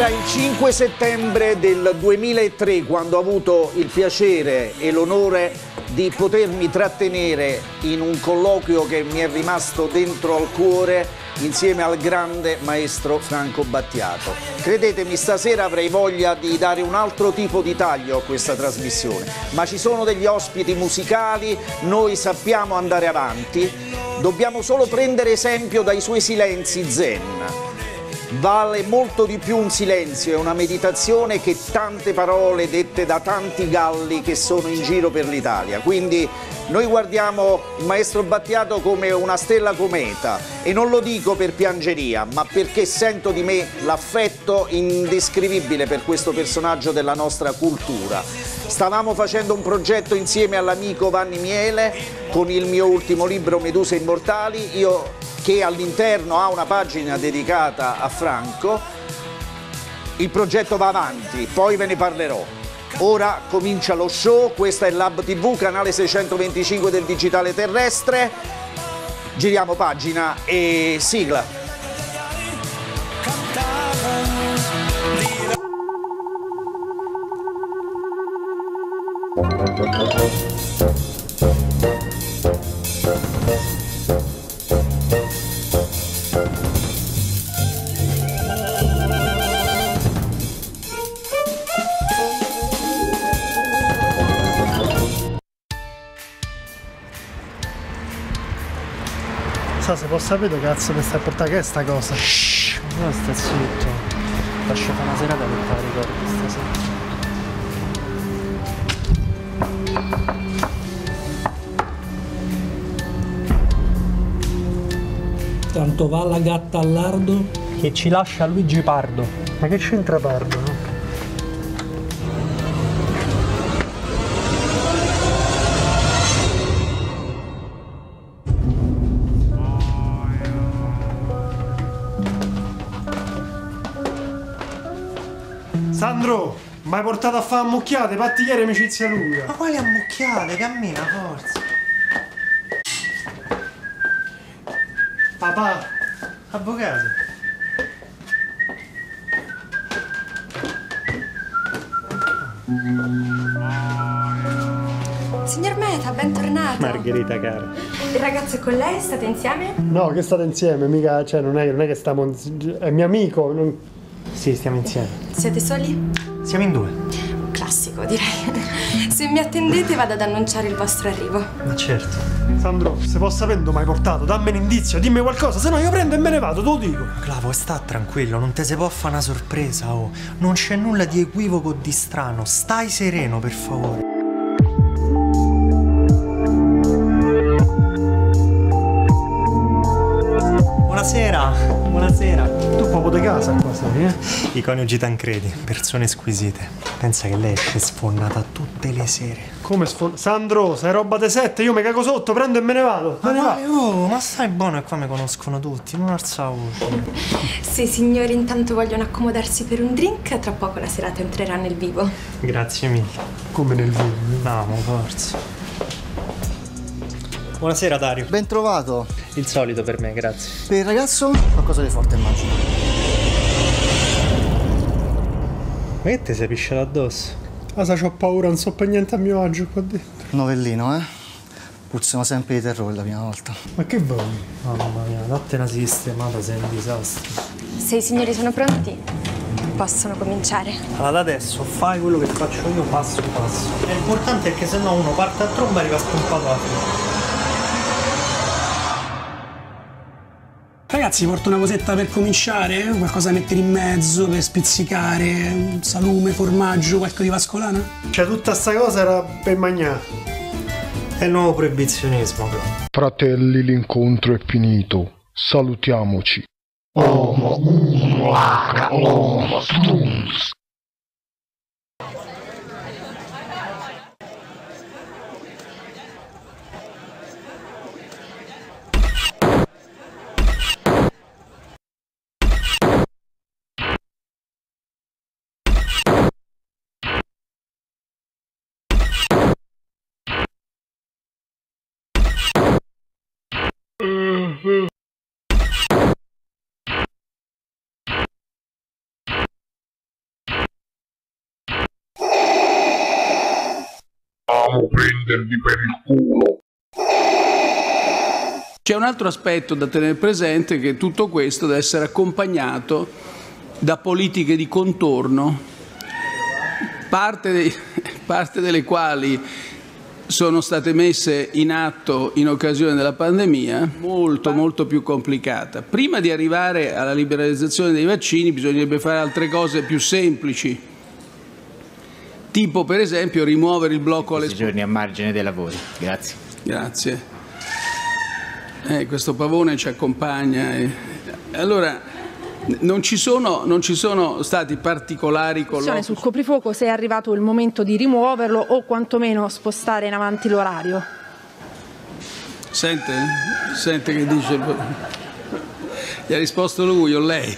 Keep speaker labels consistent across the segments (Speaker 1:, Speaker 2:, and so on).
Speaker 1: Era il 5 settembre del 2003 quando ho avuto il piacere e l'onore di potermi trattenere in un colloquio che mi è rimasto dentro al cuore insieme al grande maestro Franco Battiato. Credetemi, stasera avrei voglia di dare un altro tipo di taglio a questa trasmissione, ma ci sono degli ospiti musicali, noi sappiamo andare avanti, dobbiamo solo prendere esempio dai suoi silenzi zen. Vale molto di più un silenzio e una meditazione che tante parole dette da tanti galli che sono in giro per l'Italia. Quindi noi guardiamo il maestro Battiato come una stella cometa e non lo dico per piangeria, ma perché sento di me l'affetto indescrivibile per questo personaggio della nostra cultura. Stavamo facendo un progetto insieme all'amico Vanni Miele con il mio ultimo libro Meduse Immortali, che all'interno ha una pagina dedicata a Franco. Il progetto va avanti, poi ve ne parlerò. Ora comincia lo show, questa è Lab TV, canale 625 del digitale terrestre. Giriamo pagina e sigla.
Speaker 2: Sa, se può sapere cazzo mi stai a portare che è sta cosa?
Speaker 3: Shhh, no, stai zitto. Lascio fare una serata che te la ricordi stasera.
Speaker 4: Tanto va la gatta al lardo
Speaker 3: Che ci lascia Luigi Pardo.
Speaker 2: Ma che c'entra Pardo, no? Sandro, mi hai portato a fare ammucchiate, pattigliere amicizia lunga.
Speaker 3: Ma quali ammucchiate? Cammina, forza.
Speaker 2: Papà,
Speaker 3: Avvocato.
Speaker 5: Signor Meta, bentornato.
Speaker 3: Margherita cara.
Speaker 5: Il ragazzo è con lei? State insieme?
Speaker 2: no, che state insieme, mica, cioè non è che stiamo, è mio amico, non...
Speaker 3: Sì, stiamo insieme.
Speaker 5: Siete soli?
Speaker 3: Siamo in due.
Speaker 5: Un classico, direi. Se mi attendete vado ad annunciare il vostro arrivo.
Speaker 3: Ma certo.
Speaker 2: Sandro, se posso sapere dove mi hai portato, dammi un indizio, dimmi qualcosa, se no io prendo e me ne vado, te lo dico.
Speaker 3: Clavo, sta tranquillo, non te se può fare una sorpresa, oh. Non c'è nulla di equivoco o di strano. Stai sereno, per favore. Buonasera, buonasera.
Speaker 2: Tu proprio di casa qua sei, eh?
Speaker 3: I coniugi Tancredi, persone squisite. Pensa che lei esce sfonnata tutte le sere.
Speaker 2: Come Sandro, sei roba de sette, io mi cago sotto, prendo e me ne vado. Me ne va.
Speaker 3: Oh, ma stai buono, e qua mi conoscono tutti, non alza voce.
Speaker 5: Se i signori intanto vogliono accomodarsi per un drink, tra poco la serata entrerà nel vivo.
Speaker 3: Grazie mille.
Speaker 2: Come nel video.
Speaker 3: Andiamo, forza. Buonasera Dario.
Speaker 6: Ben trovato.
Speaker 3: Il solito per me, grazie.
Speaker 6: Per il ragazzo qualcosa di forte immagino.
Speaker 3: Ma che te sei pisciato addosso?
Speaker 2: Ah, sa, c'ho paura, non so per niente a mio agio qua dentro.
Speaker 6: Novellino, Puzzano sempre di terrore la prima volta.
Speaker 2: Ma che vuoi?
Speaker 3: Mamma mia, datte una sistemata, sei un disastro.
Speaker 5: Se i signori sono pronti, possono cominciare.
Speaker 3: Allora, da adesso fai quello che faccio io passo passo. L'importante è che se no uno parte a tromba e arriva spompato alla fine.
Speaker 4: Ragazzi, porto una cosetta per cominciare? Qualcosa da mettere in mezzo per spizzicare? Salume, formaggio, qualcosa di vascolana?
Speaker 2: Cioè, tutta sta cosa era per mangiare.
Speaker 3: È il nuovo proibizionismo, però.
Speaker 7: Fratelli, l'incontro è finito. Salutiamoci. Homo, homo, vogliamo prendervi per il culo.
Speaker 8: C'è un altro aspetto da tenere presente, che tutto questo deve essere accompagnato da politiche di contorno, parte delle quali sono state messe in atto in occasione della pandemia, molto più complicata. Prima di arrivare alla liberalizzazione dei vaccini bisognerebbe fare altre cose più semplici, tipo per esempio rimuovere il blocco alle
Speaker 9: giorni a margine dei lavori. Grazie.
Speaker 8: Grazie. Questo pavone ci accompagna. Allora, non ci sono stati particolari colloqui
Speaker 10: sul coprifuoco, se è arrivato il momento di rimuoverlo o quantomeno spostare in avanti l'orario.
Speaker 8: Sente che dice? Gli ha risposto lui o lei?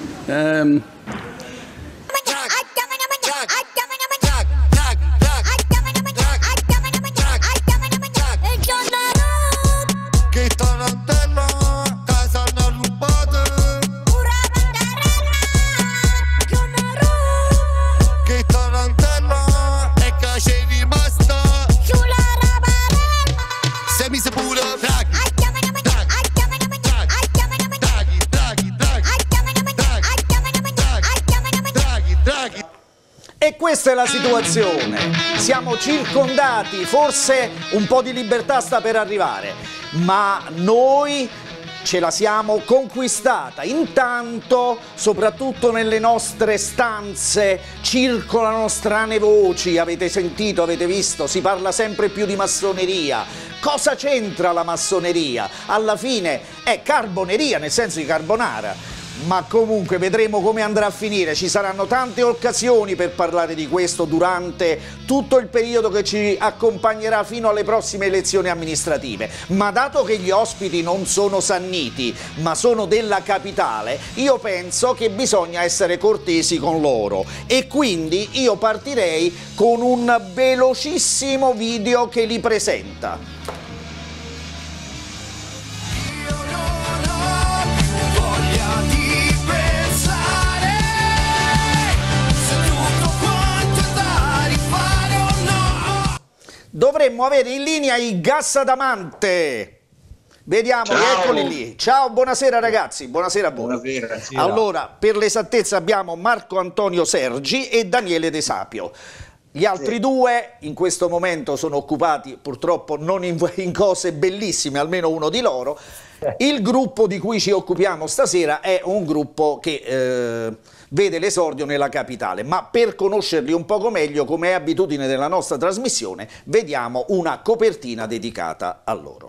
Speaker 1: E questa è la situazione, siamo circondati, forse un po' di libertà sta per arrivare, ma noi ce la siamo conquistata. Intanto, soprattutto nelle nostre stanze, circolano strane voci, avete sentito, avete visto, si parla sempre più di massoneria. Cosa c'entra la massoneria? Alla fine è carboneria, nel senso di carbonara. Ma comunque vedremo come andrà a finire, ci saranno tante occasioni per parlare di questo durante tutto il periodo che ci accompagnerà fino alle prossime elezioni amministrative. Ma dato che gli ospiti non sono sanniti, ma sono della capitale, io penso che bisogna essere cortesi con loro. E quindi io partirei con un velocissimo video che li presenta. Dovremmo avere in linea i Gassadamante. Vediamo, eccoli lì. Ciao, buonasera ragazzi, buonasera a voi.
Speaker 11: Buonasera.
Speaker 1: Allora, per l'esattezza abbiamo Marco Antonio Sergi e Daniele De Sapio. Gli altri due in questo momento sono occupati purtroppo non in cose bellissime, almeno uno di loro. Il gruppo di cui ci occupiamo stasera è un gruppo che vede l'esordio nella capitale, ma per conoscerli un poco meglio, come è abitudine della nostra trasmissione, vediamo una copertina dedicata a loro.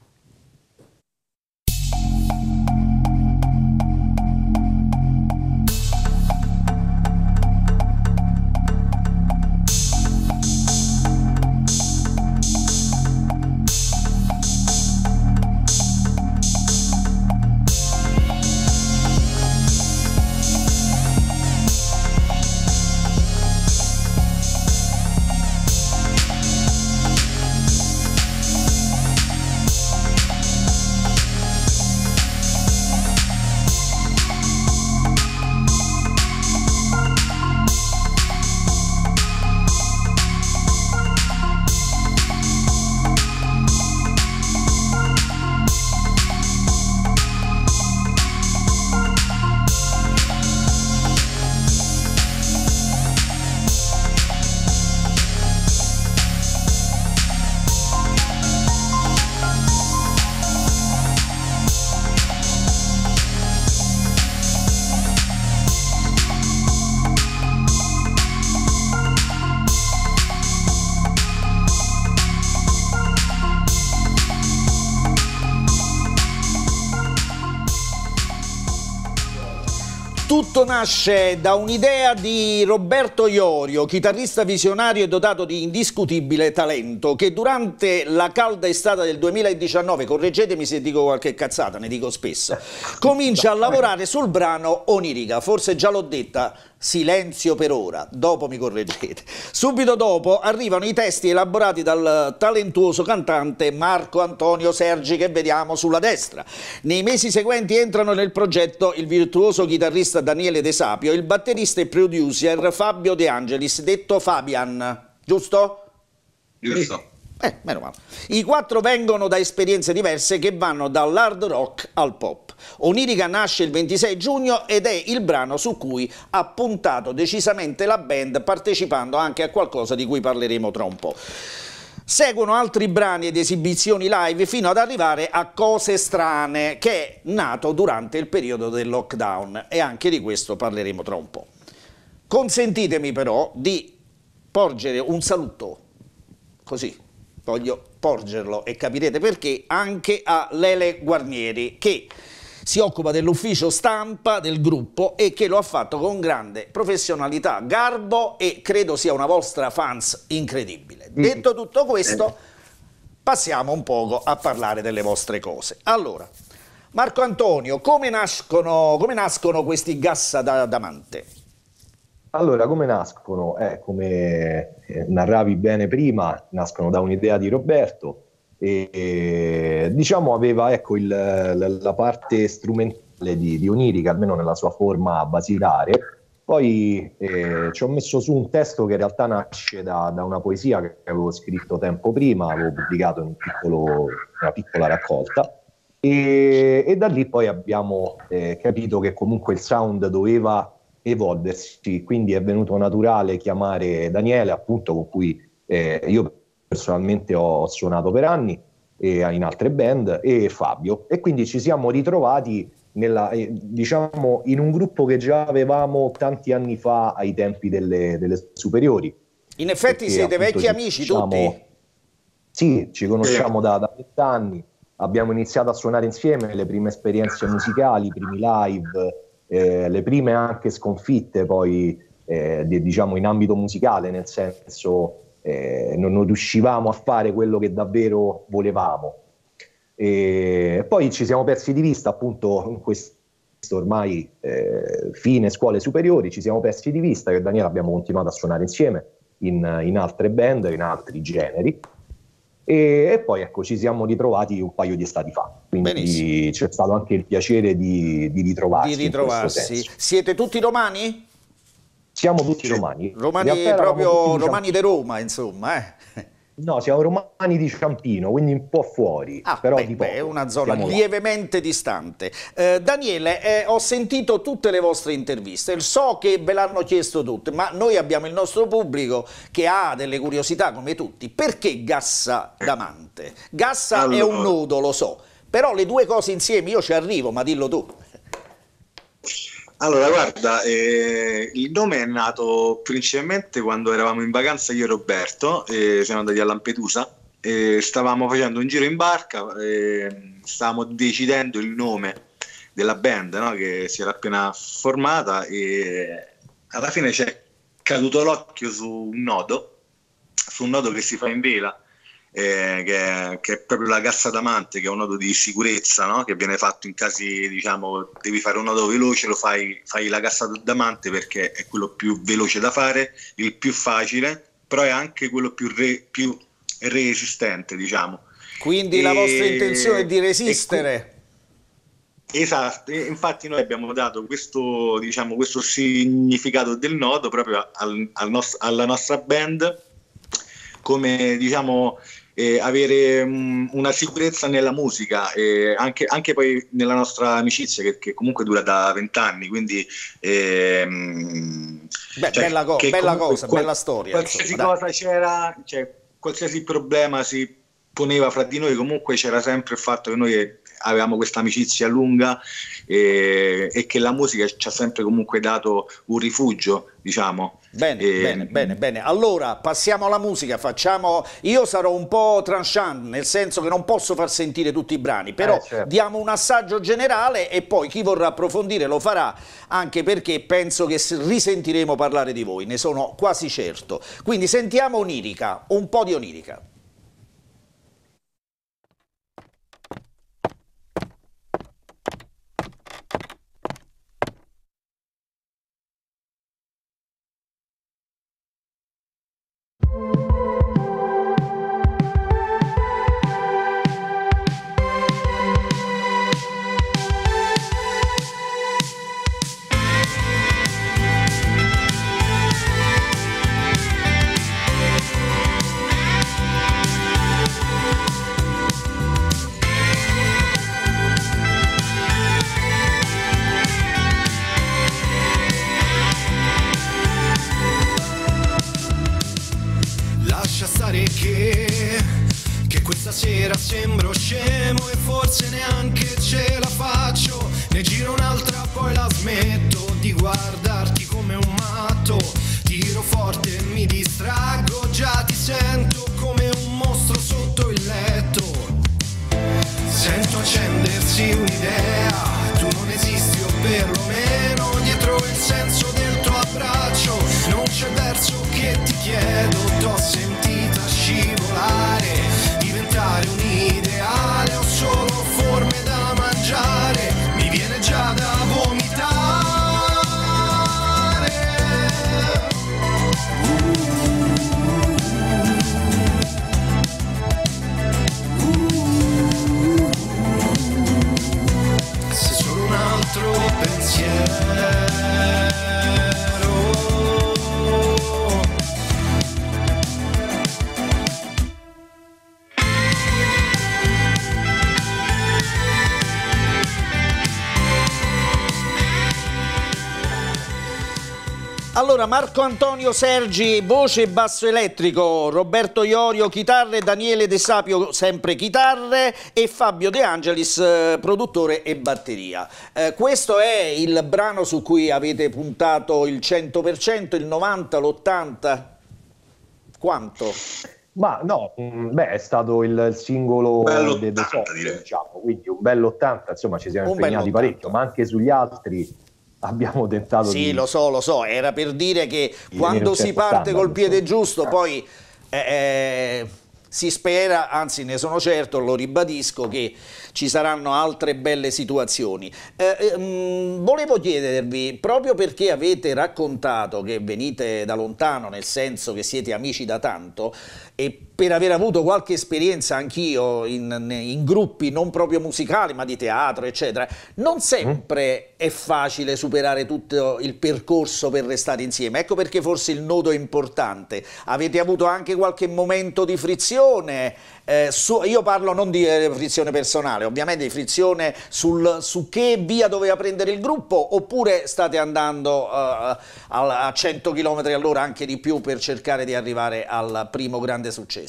Speaker 1: Tutto nasce da un'idea di Roberto Iorio, chitarrista visionario e dotato di indiscutibile talento, che durante la calda estate del 2019, correggetemi se dico qualche cazzata, ne dico spesso, comincia a lavorare sul brano Onirica, forse già l'ho detta, silenzio per ora, dopo mi correggete. Subito dopo arrivano i testi elaborati dal talentuoso cantante Marco Antonio Sergi, che vediamo sulla destra. Nei mesi seguenti entrano nel progetto il virtuoso chitarrista Daniele De Sapio e il batterista e producer Fabio De Angelis, detto Fabian, giusto?
Speaker 7: Giusto.
Speaker 1: Meno male. I 4 vengono da esperienze diverse che vanno dall'hard rock al pop. Onirica nasce il 26 giugno ed è il brano su cui ha puntato decisamente la band, partecipando anche a qualcosa di cui parleremo tra un po'. Seguono altri brani ed esibizioni live fino ad arrivare a Cose Strane, che è nato durante il periodo del lockdown, e anche di questo parleremo tra un po'. Consentitemi però di porgere un saluto, così, voglio porgerlo e capirete perché, anche a Lele Guarnieri, che si occupa dell'ufficio stampa del gruppo e che lo ha fatto con grande professionalità, garbo, e credo sia una vostra fans incredibile. Detto tutto questo, passiamo un poco a parlare delle vostre cose. Allora, Marco Antonio, come nascono questi Gassa d'Amante?
Speaker 11: Allora, come nascono? Come narravi bene prima, nascono da un'idea di Roberto e diciamo aveva la parte strumentale di Onirica, almeno nella sua forma basilare. Poi ci ho messo su un testo che in realtà nasce da una poesia che avevo scritto tempo prima, avevo pubblicato in una piccola raccolta, e da lì poi abbiamo capito che comunque il sound doveva evolversi, quindi è venuto naturale chiamare Daniele, appunto, con cui io personalmente ho suonato per anni in altre band, e Fabio, e quindi ci siamo ritrovati diciamo in un gruppo che già avevamo tanti anni fa ai tempi delle superiori.
Speaker 1: In effetti siete vecchi amici tutti?
Speaker 11: Sì, ci conosciamo da 20 anni, abbiamo iniziato a suonare insieme, le prime esperienze musicali, i primi live, le prime anche sconfitte poi diciamo in ambito musicale, nel senso non riuscivamo a fare quello che davvero volevamo, e poi ci siamo persi di vista, appunto, in questo ormai fine scuole superiori ci siamo persi di vista, che Daniele abbiamo continuato a suonare insieme in altre band, in altri generi, e poi ecco ci siamo ritrovati un paio di estati fa, quindi c'è stato anche il piacere di ritrovarsi.
Speaker 1: Siete tutti romani?
Speaker 11: Siamo tutti romani.
Speaker 1: Proprio romani di Roma, insomma.
Speaker 11: No, siamo romani di Ciampino, quindi un po' fuori, però di poco.
Speaker 1: È una zona lievemente distante. Daniele, ho sentito tutte le vostre interviste, so che ve l'hanno chiesto tutte, ma noi abbiamo il nostro pubblico che ha delle curiosità come tutti. Perché Gassa d'Amante? Gassa è un nodo, lo so, però le due cose insieme io ci arrivo, ma dillo tu.
Speaker 12: Allora, guarda, il nome è nato principalmente quando eravamo in vacanza io e Roberto, siamo andati a Lampedusa, stavamo facendo un giro in barca, stavamo decidendo il nome della band, no, che si era appena formata, e alla fine ci è caduto l'occhio su un nodo che si fa in vela, che è proprio la Gassa d'Amante, che è un nodo di sicurezza, no? Che viene fatto in casi, diciamo, devi fare un nodo veloce, fai la Gassa d'Amante perché è quello più veloce da fare, il più facile, però è anche quello più resistente, diciamo.
Speaker 1: Quindi la vostra intenzione è di resistere.
Speaker 12: Esatto, infatti noi abbiamo dato questo, diciamo, questo significato del nodo proprio alla nostra band, come, diciamo, avere una sicurezza nella musica, anche poi nella nostra amicizia che comunque dura da 20 anni, quindi
Speaker 1: bella cosa, bella storia.
Speaker 12: Qualsiasi cosa c'era, qualsiasi problema si poneva fra di noi, comunque c'era sempre il fatto che noi avevamo questa amicizia lunga e che la musica ci ha sempre comunque dato un rifugio, diciamo.
Speaker 1: Bene. Allora passiamo alla musica, io sarò un po' tranchant, nel senso che non posso far sentire tutti i brani, però
Speaker 11: certo.
Speaker 1: Diamo un assaggio generale e poi chi vorrà approfondire lo farà, anche perché penso che risentiremo parlare di voi, ne sono quasi certo. Quindi sentiamo Onirica, un po' di Onirica.
Speaker 13: Questa sera sembro scemo e forse neanche ce la faccio. Ne giro un'altra poi la smetto di guardarti come un matto. Tiro forte e mi distraggo, già ti sento come un mostro sotto il letto. Sento accendersi un'idea, tu non esisti o perlomeno dietro il senso del tuo abbraccio. Non c'è verso che ti chiedo, t'ho sentita scivolare, diventare un ideale, ho solo forme da mangiare, mi viene già da vomitare. Se solo un altro pensiero.
Speaker 1: Allora, Marco Antonio Sergi, voce e basso elettrico, Roberto Iorio, chitarre, Daniele De Sapio, sempre chitarre, e Fabio De Angelis, produttore e batteria. Questo è il brano su cui avete puntato il 100%, il 90%, l'80%? Quanto?
Speaker 11: Ma no, è stato il singolo del diciamo, quindi un bello 80, insomma ci siamo impegnati parecchio, ma anche sugli altri abbiamo tentato di...
Speaker 1: Sì, lo so, era per dire che quando si parte col piede giusto poi si spera, anzi ne sono certo, lo ribadisco, che ci saranno altre belle situazioni. Volevo chiedervi, proprio perché avete raccontato che venite da lontano, nel senso che siete amici da tanto, e per aver avuto qualche esperienza anch'io in gruppi non proprio musicali ma di teatro eccetera, non sempre è facile superare tutto il percorso per restare insieme. Ecco perché forse il nodo è importante. Avete avuto anche qualche momento di frizione? Io parlo non di frizione personale, ovviamente di frizione su che via doveva prendere il gruppo, oppure state andando a 100 km all'ora, anche di più, per cercare di arrivare al primo grande successo?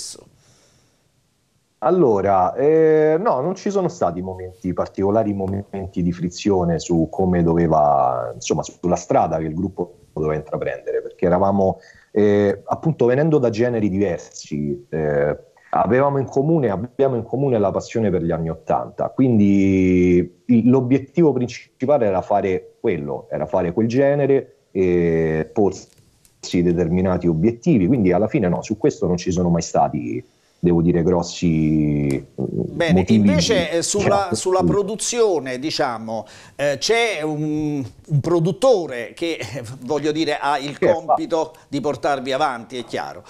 Speaker 11: Allora, no, non ci sono stati particolari momenti di frizione su come doveva, insomma, sulla strada che il gruppo doveva intraprendere, perché eravamo appunto venendo da generi diversi, abbiamo in comune la passione per gli anni '80, quindi l'obiettivo principale era fare quello, era fare quel genere e porsi determinati obiettivi, quindi alla fine no, su questo non ci sono mai stati, devo dire, grossi motivi.
Speaker 1: Invece sulla produzione, diciamo, c'è un produttore che, voglio dire, ha il compito di portarvi avanti, è chiaro.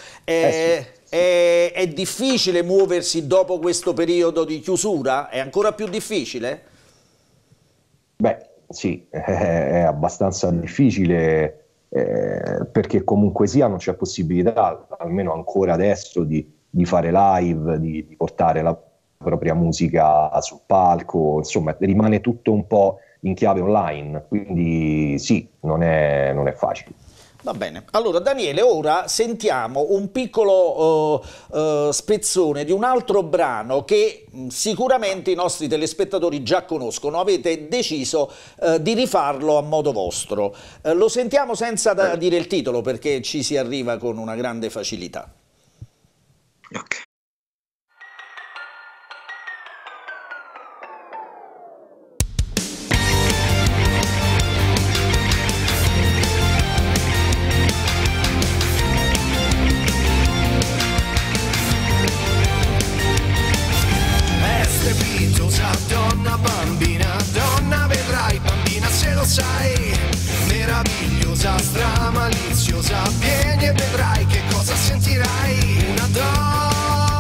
Speaker 1: È difficile muoversi dopo questo periodo di chiusura? È ancora più difficile?
Speaker 11: Beh, sì, è abbastanza difficile, perché comunque sia non c'è possibilità, almeno ancora adesso, di fare live, di portare la propria musica sul palco, insomma rimane tutto un po' in chiave online, quindi sì, non è facile.
Speaker 1: Va bene, allora Daniele, ora sentiamo un piccolo spezzone di un altro brano che sicuramente i nostri telespettatori già conoscono. Avete deciso di rifarlo a modo vostro. Lo sentiamo senza dire il titolo, perché ci si arriva con una grande facilità.
Speaker 12: Ok.
Speaker 13: Donna, bambina, donna, vedrai, bambina, se lo sai, meravigliosa, stramaliziosa, vieni e vedrai che cosa sentirai. Una donna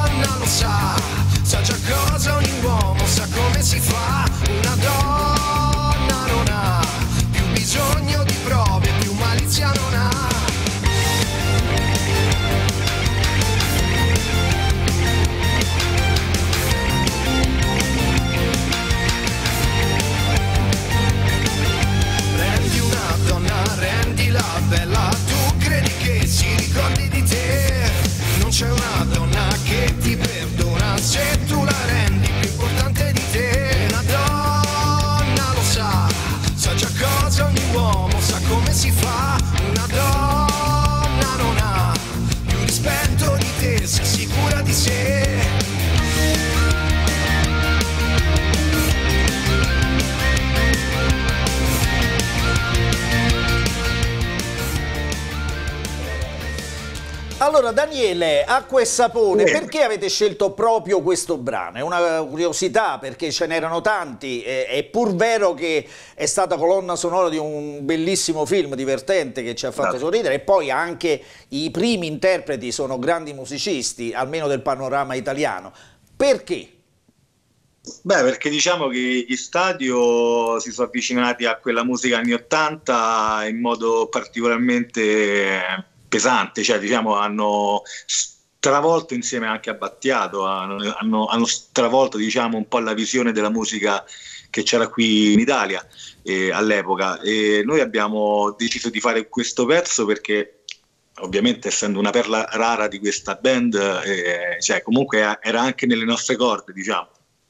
Speaker 1: Allora Daniele, acqua e sapone, perché avete scelto proprio questo brano? È una curiosità perché ce n'erano tanti, è pur vero che è stata colonna sonora di un bellissimo film divertente che ci ha fatto sorridere, e poi anche i primi interpreti sono grandi musicisti, almeno del panorama italiano. Perché?
Speaker 12: Beh, perché diciamo che gli Stadio si sono avvicinati a quella musica anni 80 in modo particolarmente pesante, cioè diciamo hanno stravolto insieme anche a Battiato, hanno stravolto diciamo un po' la visione della musica che c'era qui in Italia all'epoca, e noi abbiamo deciso di fare questo pezzo perché ovviamente essendo una perla rara di questa band, cioè comunque era anche nelle nostre corde, diciamo.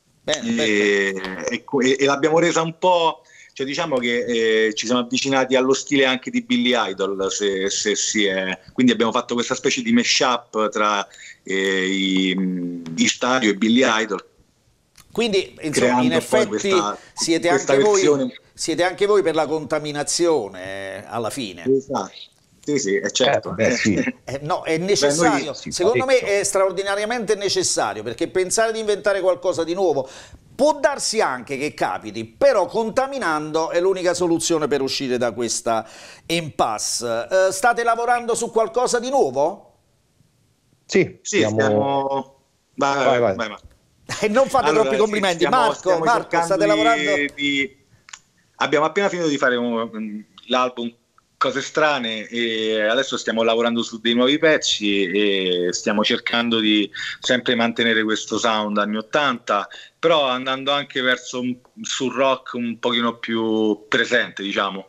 Speaker 12: E l'abbiamo resa un po', cioè diciamo che ci siamo avvicinati allo stile anche di Billy Idol, quindi abbiamo fatto questa specie di mashup tra gli Stadio e Billy Idol.
Speaker 1: Quindi insomma in effetti siete anche voi per la contaminazione alla fine.
Speaker 12: Esatto. Sì, è certo.
Speaker 1: Sì. No, è necessario. Secondo me è straordinariamente necessario, perché pensare di inventare qualcosa di nuovo può darsi anche che capiti, però contaminando è l'unica soluzione per uscire da questa impasse. State lavorando su qualcosa di nuovo?
Speaker 11: Sì,
Speaker 12: stiamo... Vai.
Speaker 1: Non fate troppi complimenti. Marco, state lavorando?
Speaker 12: Abbiamo appena finito di fare l'album Cose strane e adesso stiamo lavorando su dei nuovi pezzi e stiamo cercando di sempre mantenere questo sound anni 80, però andando anche verso sul rock un pochino più presente, diciamo,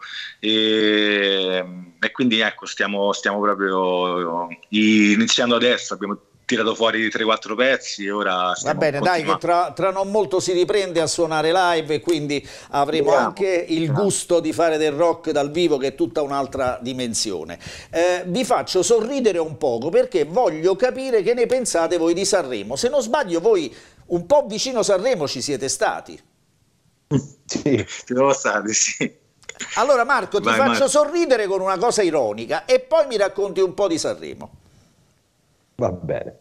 Speaker 12: e quindi ecco stiamo proprio iniziando adesso. Abbiamo tirato fuori 3-4 pezzi e ora stiamo
Speaker 1: va bene, dai, che tra non molto si riprende a suonare live e quindi avremo anche il gusto di fare del rock dal vivo, che è tutta un'altra dimensione. Vi faccio sorridere un poco perché voglio capire che ne pensate voi di Sanremo. Se non sbaglio voi un po' vicino Sanremo ci siete stati.
Speaker 12: Sì, ci siamo stati, sì.
Speaker 1: Allora Marco, ti faccio sorridere con una cosa ironica e poi mi racconti un po' di Sanremo.
Speaker 11: Va bene.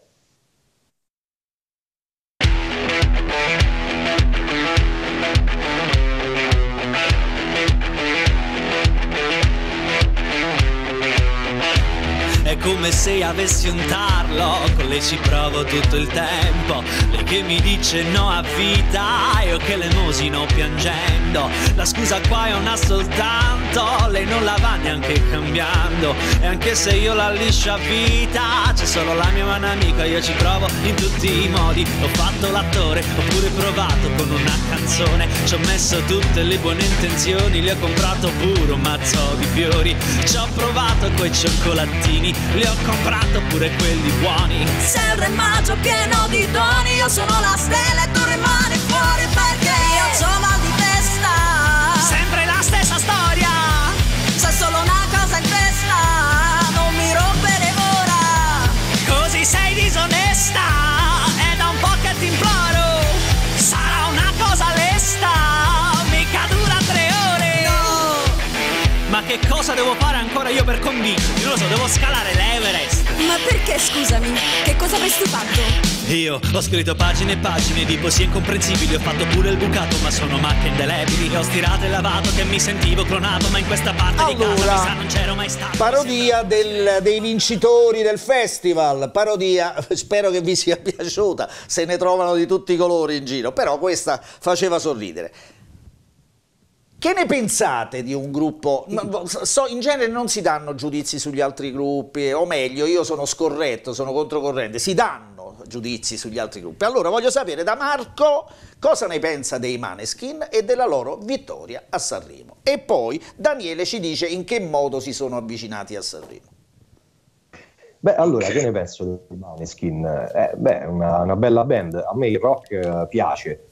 Speaker 14: È come se avessi un tarlo, con lei ci provo tutto il tempo. Lei che mi dice no a vita, io che l'emosino piangendo. La scusa qua è una soltanto, lei non la va neanche cambiando. E anche se io la liscio a vita, c'è solo la mia mano amica, io ci provo in tutti i modi. Ho fatto l'attore, ho pure provato con una canzone. Ci ho messo tutte le buone intenzioni, le ho comprato pure un mazzo di fiori. Ci ho provato coi cioccolatini, li ho comprato pure quelli buoni.
Speaker 15: Sei un re maggio pieno di doni, io sono la stella e tu rimani fuori perché io c'ho mal di testa.
Speaker 14: Sempre la stessa storia.
Speaker 15: C'è solo una cosa in testa, non mi rompere ora.
Speaker 14: Così sei disonesta, è da un po' che ti imploro. Sarà una cosa lesta, mica dura 3 ore. No. Ma che cosa devo fare ancora io per convincerti? Non lo so, devo scalare l'Everest.
Speaker 15: Ma perché, scusami? Che cosa avresti fatto?
Speaker 14: Io ho scritto pagine e pagine di poesie incomprensibili. Ho fatto pure il bucato, ma sono macchie indelebili. Ho stirato e lavato che mi sentivo clonato, ma in questa parte di casa mi sa non c'ero mai stato.
Speaker 1: Parodia dei vincitori del festival. Parodia, spero che vi sia piaciuta. Se ne trovano di tutti i colori in giro, però questa faceva sorridere. Che ne pensate di un gruppo? In genere non si danno giudizi sugli altri gruppi, o meglio, io sono scorretto, sono controcorrente, si danno giudizi sugli altri gruppi. Allora voglio sapere da Marco cosa ne pensa dei Maneskin e della loro vittoria a Sanremo. E poi Daniele ci dice in che modo si sono avvicinati a Sanremo.
Speaker 11: Beh, allora, che ne penso dei Maneskin? Beh, una bella band. A me il rock piace,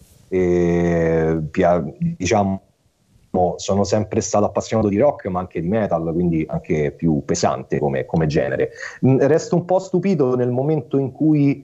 Speaker 11: diciamo, sono sempre stato appassionato di rock ma anche di metal, quindi anche più pesante come genere. Resto un po' stupito nel momento in cui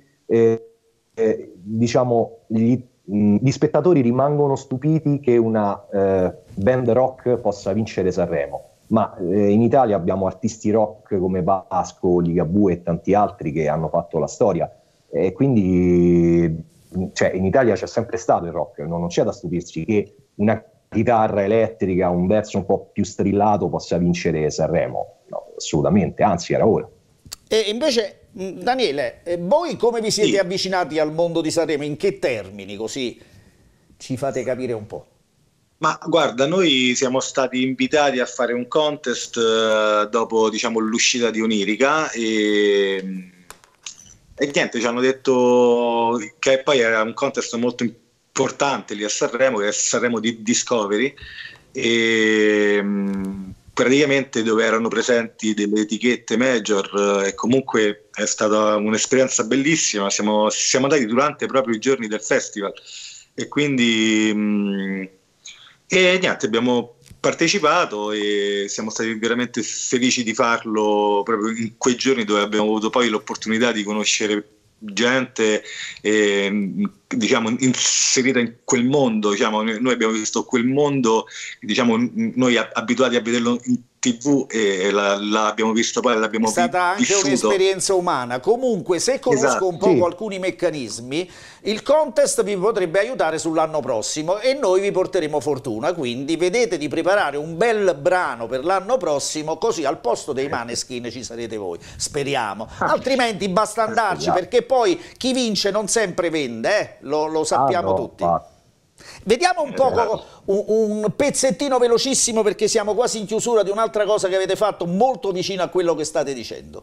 Speaker 11: diciamo gli spettatori rimangono stupiti che una band rock possa vincere Sanremo. ma in Italia abbiamo artisti rock come Vasco, Ligabue e tanti altri che hanno fatto la storia, e quindi cioè, in Italia c'è sempre stato il rock, non c'è da stupirci che una chitarra elettrica, un verso un po' più strillato possa vincere Sanremo, no, assolutamente, anzi era ora.
Speaker 1: E invece Daniele, voi come vi siete avvicinati al mondo di Sanremo, in che termini, così ci fate capire un po'?
Speaker 12: Ma guarda, noi siamo stati invitati a fare un contest dopo, diciamo, l'uscita di Onirica e niente, ci hanno detto che poi era un contest molto importante lì a Sanremo, che è Sanremo di Discovery, e praticamente dove erano presenti delle etichette major, e comunque è stata un'esperienza bellissima. Siamo andati durante proprio i giorni del festival e quindi e niente, abbiamo partecipato e siamo stati veramente felici di farlo proprio in quei giorni dove abbiamo avuto poi l'opportunità di conoscere gente diciamo inserita in quel mondo, diciamo, noi abbiamo visto quel mondo, diciamo, noi abituati a vederlo in TV e l'abbiamo visto, poi l'abbiamo vissuto. È
Speaker 1: stata anche un'esperienza umana. Comunque, se conosco un po' alcuni meccanismi, il contest vi potrebbe aiutare sull'anno prossimo e noi vi porteremo fortuna, quindi vedete di preparare un bel brano per l'anno prossimo, così al posto dei Maneskin ci sarete voi, speriamo, altrimenti basta andarci, perché poi chi vince non sempre vende, lo sappiamo tutti. Vediamo un po' un pezzettino velocissimo, perché siamo quasi in chiusura di un'altra cosa che avete fatto molto vicino a quello che state dicendo.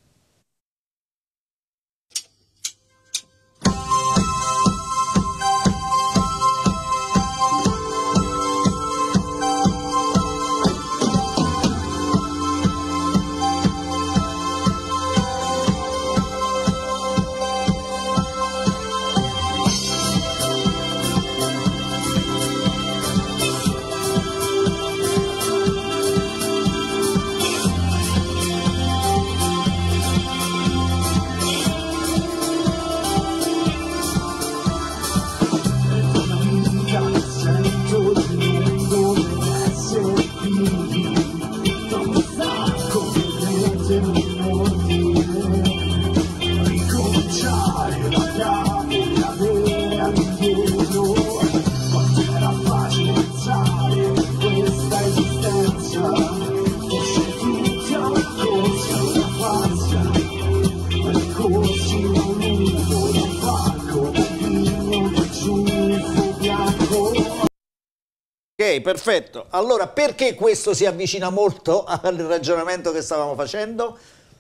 Speaker 1: Ok, perfetto. Allora, perché questo si avvicina molto al ragionamento che stavamo facendo?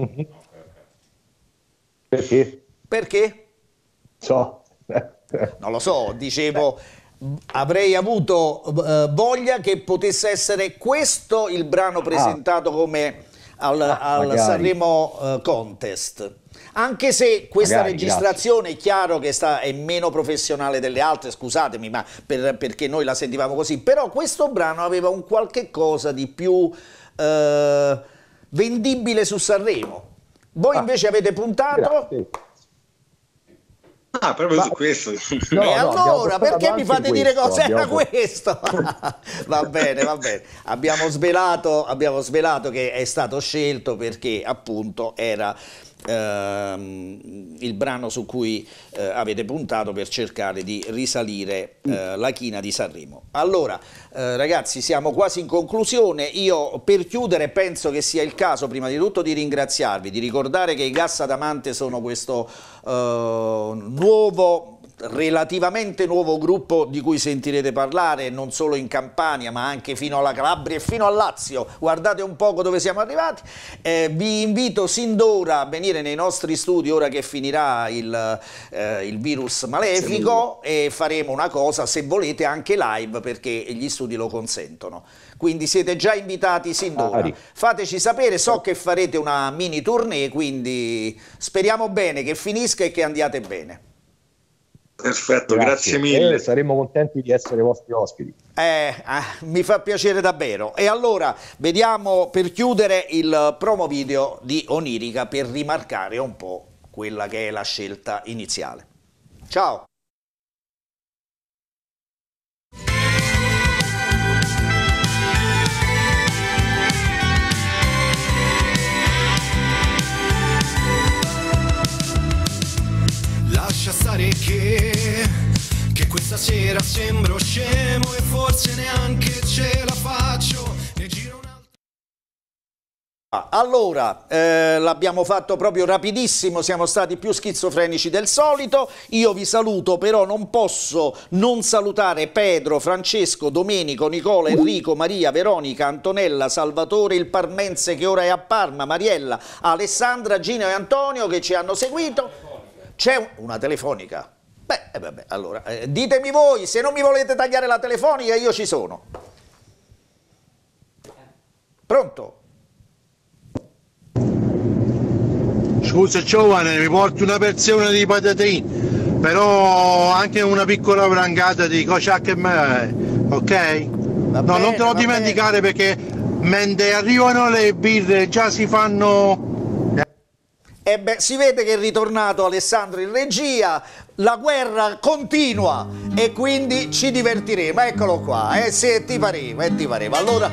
Speaker 11: Perché?
Speaker 1: Perché?
Speaker 11: So.
Speaker 1: Non lo so, dicevo, avrei avuto voglia che potesse essere questo il brano presentato come al Sanremo Contest. Anche se questa registrazione è chiaro che è meno professionale delle altre, scusatemi, ma perché noi la sentivamo così, però questo brano aveva un qualche cosa di più vendibile su Sanremo. Voi invece avete puntato...
Speaker 12: proprio su questo.
Speaker 1: No, e allora, perché mi fate dire cosa era questo? Va bene, va bene. Abbiamo svelato che è stato scelto perché appunto era il brano su cui avete puntato per cercare di risalire la china di Sanremo. Allora, ragazzi, siamo quasi in conclusione. Io, per chiudere, penso che sia il caso prima di tutto di ringraziarvi, di ricordare che i Gas Adamante sono questo relativamente nuovo gruppo di cui sentirete parlare non solo in Campania ma anche fino alla Calabria e fino al Lazio. Guardate un poco dove siamo arrivati. Vi invito sin d'ora a venire nei nostri studi ora che finirà il virus malefico, e faremo una cosa, se volete, anche live, perché gli studi lo consentono. Quindi siete già invitati sin d'ora. Fateci sapere, so che farete una mini tournée, quindi speriamo bene che finisca e che andiate bene.
Speaker 12: Perfetto, grazie mille.
Speaker 11: Saremo contenti di essere vostri ospiti.
Speaker 1: Mi fa piacere davvero. E allora vediamo, per chiudere, il promo video di Onirica per rimarcare un po' quella che è la scelta iniziale. Ciao!
Speaker 13: pensare che questa sera sembro scemo e forse neanche ce la faccio. Ne giro una...
Speaker 1: Allora, l'abbiamo fatto proprio rapidissimo, siamo stati più schizofrenici del solito. Io vi saluto, però non posso non salutare Pedro, Francesco, Domenico, Nicola, Enrico, Maria, Veronica, Antonella, Salvatore, il parmense che ora è a Parma, Mariella, Alessandra, Gino e Antonio che ci hanno seguito. C'è una telefonica. Vabbè, allora, ditemi voi, se non mi volete tagliare la telefonica io ci sono. Pronto?
Speaker 16: Scusa giovane, mi porti una porzione di patatine, però anche una piccola brangata di kociak e me, ok? No, non te lo dimenticare perché mentre arrivano le birre già si fanno...
Speaker 1: Si vede che è ritornato Alessandro in regia, la guerra continua e quindi ci divertiremo, eccolo qua, se ti pareva, Allora,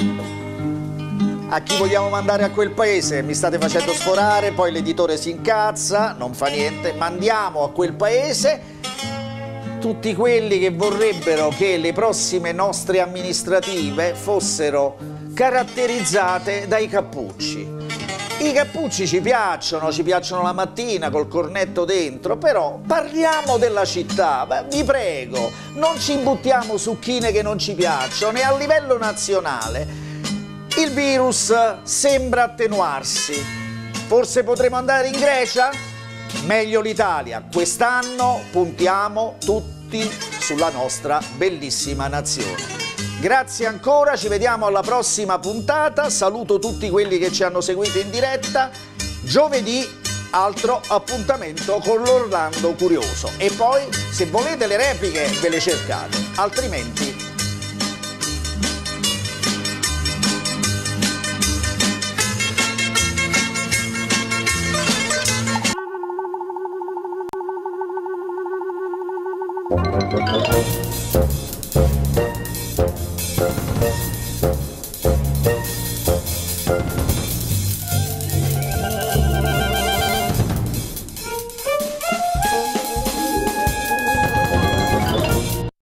Speaker 1: a chi vogliamo mandare a quel paese? Mi state facendo sforare, poi l'editore si incazza, non fa niente, mandiamo a quel paese tutti quelli che vorrebbero che le prossime nostre amministrative fossero caratterizzate dai cappucci. I cappucci ci piacciono la mattina col cornetto dentro, però parliamo della città, vi prego, non ci buttiamo su chine che non ci piacciono. E a livello nazionale il virus sembra attenuarsi, forse potremo andare in Grecia? Meglio l'Italia, quest'anno puntiamo tutti sulla nostra bellissima nazione. Grazie ancora, ci vediamo alla prossima puntata, saluto tutti quelli che ci hanno seguito in diretta, giovedì altro appuntamento con l'Orlando Curioso e poi se volete le repliche ve le cercate, altrimenti...
Speaker 17: Thank you.